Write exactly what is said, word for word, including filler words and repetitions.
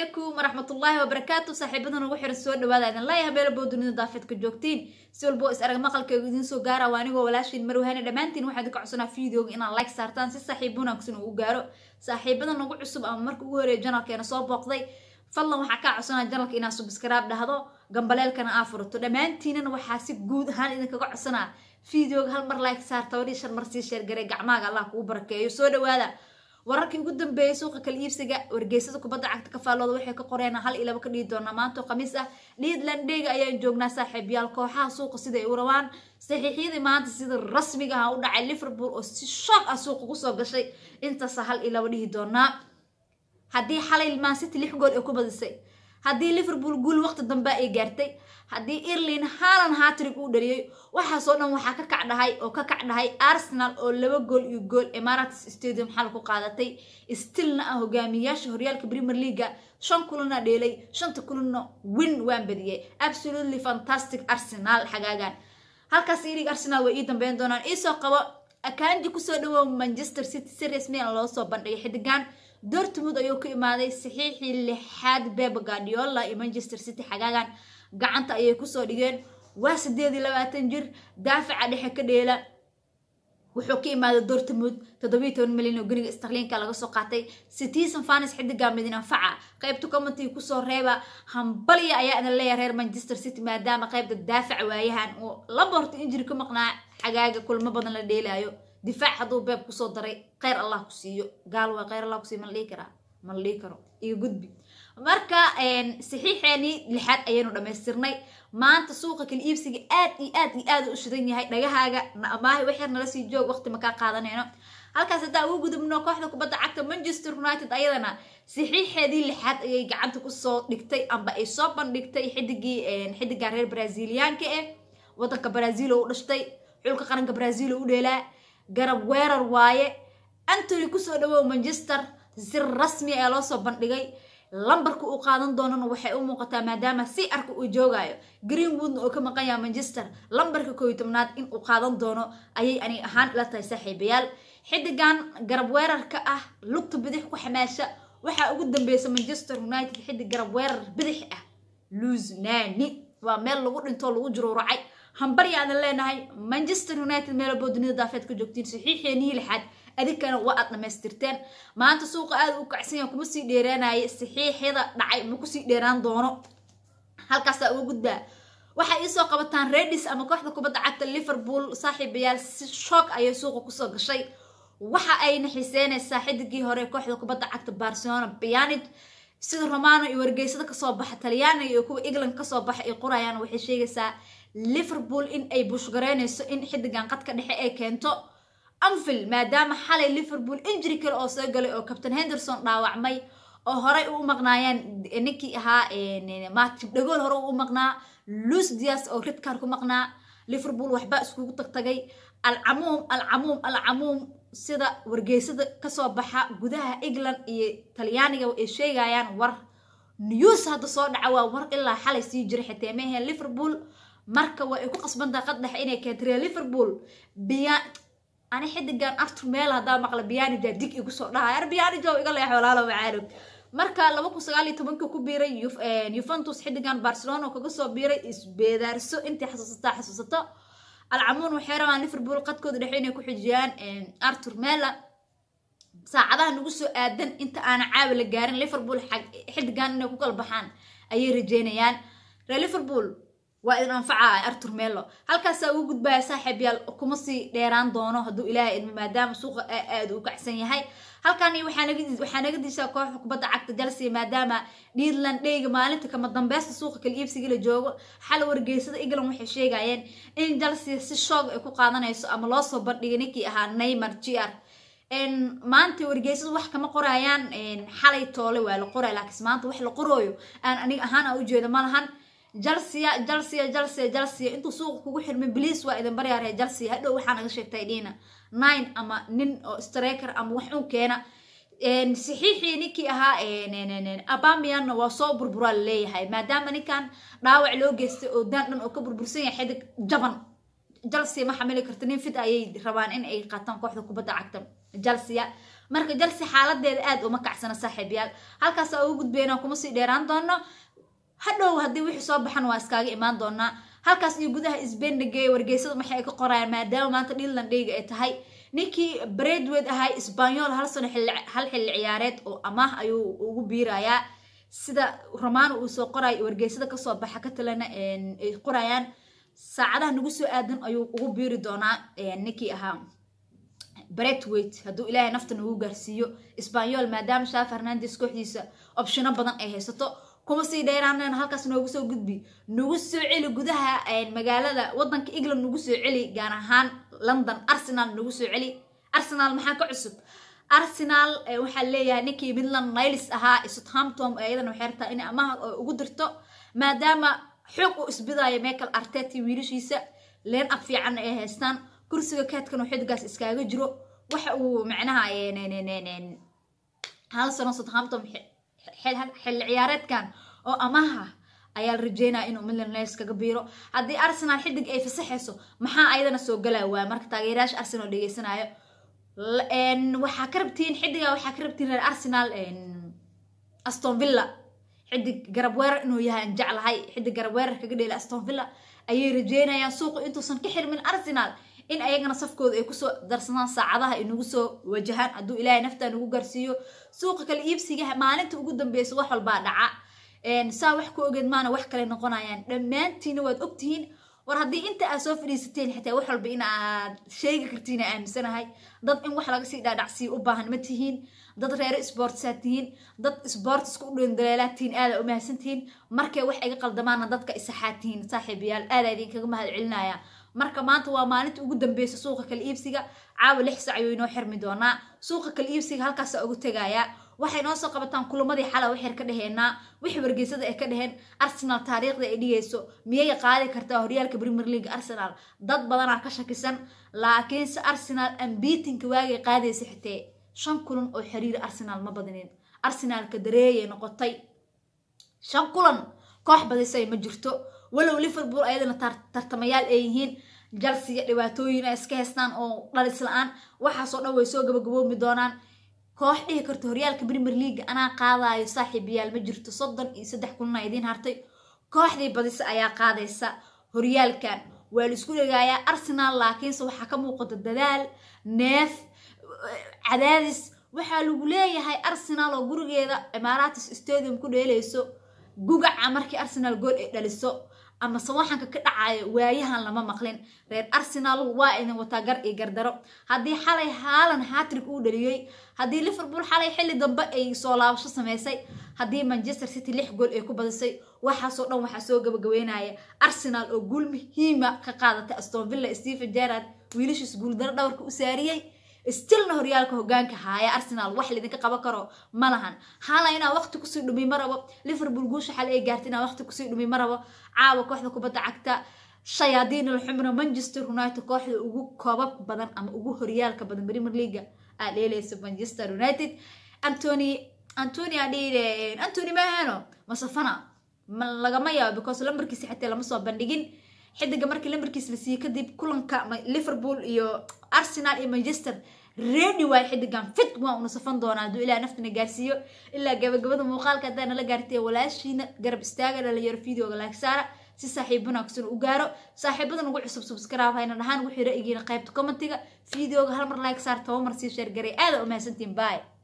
عليكم ورحمة الله وبركاته. صاحبنا وحر السود وهذا إذن لا يهبل بودن ضافت كجوكتين سول بوس أرجع مقال كجودين سو جارا وانيجو ولاش المروهان دمانتين واحد كعصنا فيديو إن لايك سارتان سي صاحبنا كسنو وجارو صاحبنا نقول عصب أمرك وهر جنال كنا صوب وقضي فالله وحكى عصنا جنال كنا سبسكرايب ده هذا جنبلال كنا آفرت دمانتين وحاسب جود هان إذا كعصنا فيديو هالمر لايك سارتا وليش هالمرسي شير جري جعماق الله كوبرك يسود وهذا wararkii ugu dambeeyay suuqa kala iibsiga wargeysada kubadda cagta ka faalooda waxay ka qoreen hal ilaa ka dhigi doona maanta khamiis ah Leedland ayaan joognaa saaxiibayaal kooxaha suuqa sida ay u rawaan saxiixiyada maanta sida rasmiga ah u dhacay Liverpool oo si shock ah suuqa ku soo gashay inta sahal ilaa dhigi doona hadii xalay Man City lix gool ay ku badisay hadii Liverpool gool waqti dambe ay gaartay hadii Erling Haaland hat-trick uu dhaliyay waxa soo dhan waxa ka kacdahay oo ka kacdahay Arsenal oo laba gool iyo gool Emirates Stadium xal ku qaadatay stilna ah hogaamiyaasha horyaalka Premier League shan kulana dheelay shanta kulana win waan badiyay absolutely fantastic Arsenal xagaagan halkaas iri Arsenal way dambeyn doonaan isoo qabo akaanji ku soo dhawo Manchester City series meel loo soo bandhigay xidigan Dortmund ayuu ka imaaday saxiixii lixaad Pep Guardiola iyo Manchester City xagaagan gacanta ayay ku soo dhigeen waa sideed iyo labaatan jir daafaca dhexe ka dheela wuxuu ka imaaday Dortmund toddoba iyo toban milyan oo guriga sterling-ka laga soo qaatay Citizen fans xidiga midna faca qaybta comment ku soo reeba hambaliya ayaa in leeyahay reer Manchester City maadaama qaybta daafaca waayahan oo laborto injury ka maqnaa xagaaga kulmo badan la dheelaayo difaac haduu Pep ku soo daray khayr Allah ku siiyo gaal waa khayr Allah ku siiyo man lii kara man lii karo iyo gudbi marka een saxiixani lixaad ayaynu dhameystirnay maanta suuqa kala iibsiga aad iyo aad iyo aad u shidan yahay dhagahaaga amaahay waxyar nala sii joog waqti ma ka qaadanayno halkaas hadaa ugu gudubno kooxda kubadda cagta Manchester United ayadana saxiixeedii lixaad ayay gacanta ku soo dhigtay amba ay soo bandhigtay xidigii een xidiga reer Brazilianka ee wadanka Brazil oo u dhashtay xulka qaranka Brazil oo u dheelaa garab weerar waaye Anthony ku soo dhawo Manchester si rasmi ah loo soo bandhigay lambarka uu qaadan doonana waxay u muuqataa maadaama si arka uu joogayo Greenwood oo ka maqan yahay Manchester lambarka koob iyo tobnaad in uu qaadan doono ayay ani ahaan la tahay saaxiibayaal xidigan garab weerarka ah lugta bidix ku xamaasha waxa ugu dambeeyay Manchester United xidig garab weerar bidix ah Luznani waa meel lagu dhinto lagu jiro racay hambari aan leenahay Manchester United meel boodnida daafeed ka joogtiin saxiixeeni lixaad adikana waa aad dhameystirteen maanta suuqa aad u kacsan yahay kuma sii dheeraanay saxiixada dhacay ma ku sii dheeraan doono halkaas ugu gudbaa waxa ay soo qabataan Reds ama kooxda kubadda cagta Liverpool saaxiibayaal si shock ay suuqa ku soo gashay waxa ay naxiseenaysaa xidigii hore kooxda kubadda cagta Barcelona Pjanic sida Romano iyo wargeysada ka soo baxa Talyaaniga iyo kuwa England ka soo baxa ay qorayaan waxay sheegaysaa Liverpool in ay bushgareynayso in xidigan qadka dhexe ay keento Anfield maadaama xalay Liverpool injury kale oo soo galay oo Captain Henderson dhaawacmay oo horay u maqnaayeen ninkii ahaa ee Matip De Gea hore u maqnaa Luis Diaz oo red card ku maqnaa Liverpool waxba iskugu tagtagay al-amuum al-amuum al-amuum sida wargeysada ka soo baxa gudaha England iyo Talyaaniga ay sheegayaan war news hada soo dhaca waa war ilaa xalay sii jiray xitaa meehe Liverpool marka way ku qasbantaa qad dhexe inay keentay Liverpool biya أنا حد جان أرتر ميل هذا مقلب بياني جديك يقول صار ده بياني جو يقول لي حوالي لا بعرف مركا لو بكو سقالي تبنك كبيرة يوف يوفنتوس حد جان برشلونة وكقصة بيرة إس بدرسو أنت حسستها حسستها العمون وحيرة عن ليفربول قد كود الحين يكون حجيان أرتر ميلا ساعدها نقصو آدن أنت أنا عاول الجارين ليفربول حق حد جان إنه كوكل بحان أي رجينيان ليفربول وإذا نفعها أرتر ميلو halkaas uu gudbaa saaxiibayaal kuma sii dheeraan doono haduu ilaahay idin maadaama suuqa aad u kacsan yahay halkani waxa naga waxa naga dishaa kooxda kubadda cagta Chelsea maadaama Leedland maalinta kama dambaysta suuqa kala iibsiga la joogo xal wargeysada England waxay sheegayeen in Chelsea si shoog ay ku qaadanayso ama loo soo bandhigay ninkii ahaa Neymar Jr en maanta wargeysada wax kama qorayaan en xalay toole waa la qoray laakiin maanta wax la qorooyo aan aniga ahaan u jeedo malahan Chelsea Chelsea Chelsea Chelsea intuu suuq kugu xirmay please waa idin bariyaray Chelsea hadhow waxaan naga sheegtay dhina nine ama nin oo striker ama wax uu keena een saxiixii ninkii ahaa een Aubameyang waa soo burburaa leeyahay maadaama ninkan dhaawac loo geystay oo daan dhan oo ka burbursan yahay xidig jaban Chelsea ma xamili karto nin fit ayay rabaan in ay qaataan kooxda kubadda cagta Chelsea marka Chelsea xaaladeeda aad uma kacsana saaxiibayaal halkaas oo ugu gudbeena kuma sii dheeraan doono hadhow hadii wixii soo baxan waa iskaaga imaan doonaa halkaas iyo gudaha Spain dhigay wargeysada maxay ka qorayaan maadaama maanta England dhiga ay tahay ninkii Braithwaite ahay Espanyol hal sano hal xilli ciyaareed oo amaah ayuu ugu biirayaa sida Romano uu soo qoray wargeysada ka soo baxa ka talana ay qorayaan saacadaha nagu soo aadan ayuu ugu biiri doonaa ninkii ahaa Braithwaite haduu Ilaahay nafta nagu gaarsiiyo Espanyol maadaama Xavi Hernandez kooxdiisa optiono badan ay haysato kuma sii dheeraaneen halkaas noogu soo gudbi nagu soo celi gudaha magaalada wadanka England nagu soo celi gaar ahaan London Arsenal nagu soo celi Arsenal maxaa ka cusub Arsenal waxa leeyahay ninkii Midland Niles ahaa Southampton ayadana waxay rabtaa in amaah ugu dirto maadaama xoog u isbidaayo Mikel Arteta wiilashiisa leen af fiican ay haystaan kursiga kaadkan oo xidgaas iskaaga jiro waxa uu macnaha hal sano Southampton xilli ciyaareedkan oo amaha ayaa la rajeynaa inuu Midland Niles kaga biiro hadii Arsenal xidig ay fasaxayso maxaa ayadana soo galaa waa marka taageerayaasha Arsenal dhageysanayo een waxa ka rabtiin xidiga waxa ka rabtiin reer Arsenal een Aston Villa xidig garab weerar inuu yahay jeclahay xidig garab weerar kaga dheelay Aston Villa ayay rajeynayaan suuqa intuusan ka xirmin Arsenal in ayagana safkooda ay ku soo darsanaan saacadaha inagu soo wajahan haduu Ilaahay nafta nagu gaarsiiyo suuqa kala iibsiga maalinta ugu dambeeyay wax walba dhaca een saa wax ku ogeed maana wax kale noqonayaan dhamaantiin waad ogtihiin war hadii inta aad soo fadhiisateen xitaa wax walba in aad sheegi kartiin aaminsanahay dad in wax laga sii dhaadhacsiyo u baahan ma tihiin dad reer sports tihiin dad sports ku dheendaleelatiin aad u mahadsantiin markay wax iga qaldamaana dadka isaxaatiin saaxiibayaal aad idin kaga mahad celinaya marka maanta waa maalinta ugu dambeysay suuqa kala iibsiga caawa lix saac ayuu inoo xirmi doonaa suuqa kala iibsiga halkaas ugu tagaya waxay noo soo qabataan kulamadii xalay wax yar ka dhaheena wixii wargeysada ay ka dhaheen Arsenal taariikhda ay dhigayso miyay qaadi kartaa horyaalka Premier League Arsenal dad badan ka shakisan laakiin se Arsenal unbeaten waagay qaadaysa xitaa shan kulan oo xiriir Arsenal ma badinin Arsenal ka dareeyay noqotay shan kulan koox badisay ma jirto walow Liverpool ayadana tartamayaal ay yihiin Chelsea dhibaatooyin ay iska haystaan oo dhalis la'aan waxa soo dhaw way soo gabagaboomi doonaan koox dhigi karto horyaalka Premier League ana qaadayo saaxiibayaal ma jirto soddon iyo saddex kulan ay idin hartay kooxdii badisa ayaa qaadaysa horyaalkan waa la isku dhigaya Arsenal laakiin waxa ka muuqata dadaal neef cadaadis waxa lagu leeyahay Arsenal oo gurigeeda Emirates Stadium ku dheelayso gugaca markii Arsenal gool ay dhaliso ama sawaxanka ka dhacayo waayahan lama maqlin reer Arsenal waa in wata gar ee gardaro hadii xalay haalan hat-trick uu dhaliyay hadii Liverpool xalay xilli dambe ay soo laabasho sameysay hadii Manchester City lix gool ay ku badisay waxa soo dhan waxa soo gabagabeynaya Arsenal oo gool muhiim ah ka qaadatay Aston Villa Steven Gerrard wiilashis gool dar dhawarka u saariyay still horyaalka hogaanka haya Arsenal wax lidinka qaban karo malahan halayna waqti ku sii dhumi marabo Liverpool guusha xal ay gaartina waqti ku sii dhumi marabo caawa kooxda kubadda cagta shayaadiin al-xumra Manchester United kooxda ugu koobab badan ama ugu horyaalka badan Premier League aad leelayso Manchester United Anthony Anthony adire Anthony mahano masafana laga ma yaabo because lambarkiisa xitaa lama soo bandhigin xidiga markii lambarkiisa la siiyay kadib kulanka Liverpool iyo Arsenal iyo Manchester ready way xidigan fit waa una safan doona haduu Ilaahay naftana gaarsiiyo ilaa gabagabada muuqaalka hadana la gaartay walaashiina garab istaaga la yar fiidiyoga like saara si saaxiibana ku soo gaaro saaxiibada ugu cusub subscribe hayna dhahan wixii ra'yigiina qaybta commentiga fiidiyoga hal mar like saar tawo mar si share garay aad u mahadsantiin bye.